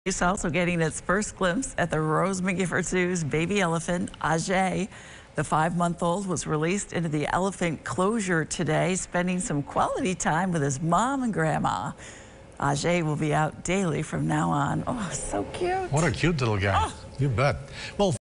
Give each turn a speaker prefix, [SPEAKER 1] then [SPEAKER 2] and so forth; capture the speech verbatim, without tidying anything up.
[SPEAKER 1] It's also getting its first glimpse at the Rose McGiffert Zoo's baby elephant, Ajay. The five-month-old was released into the elephant closure today, spending some quality time with his mom and grandma. Ajay will be out daily from now on. Oh, so cute.
[SPEAKER 2] What a cute little guy. Oh. You bet. Well.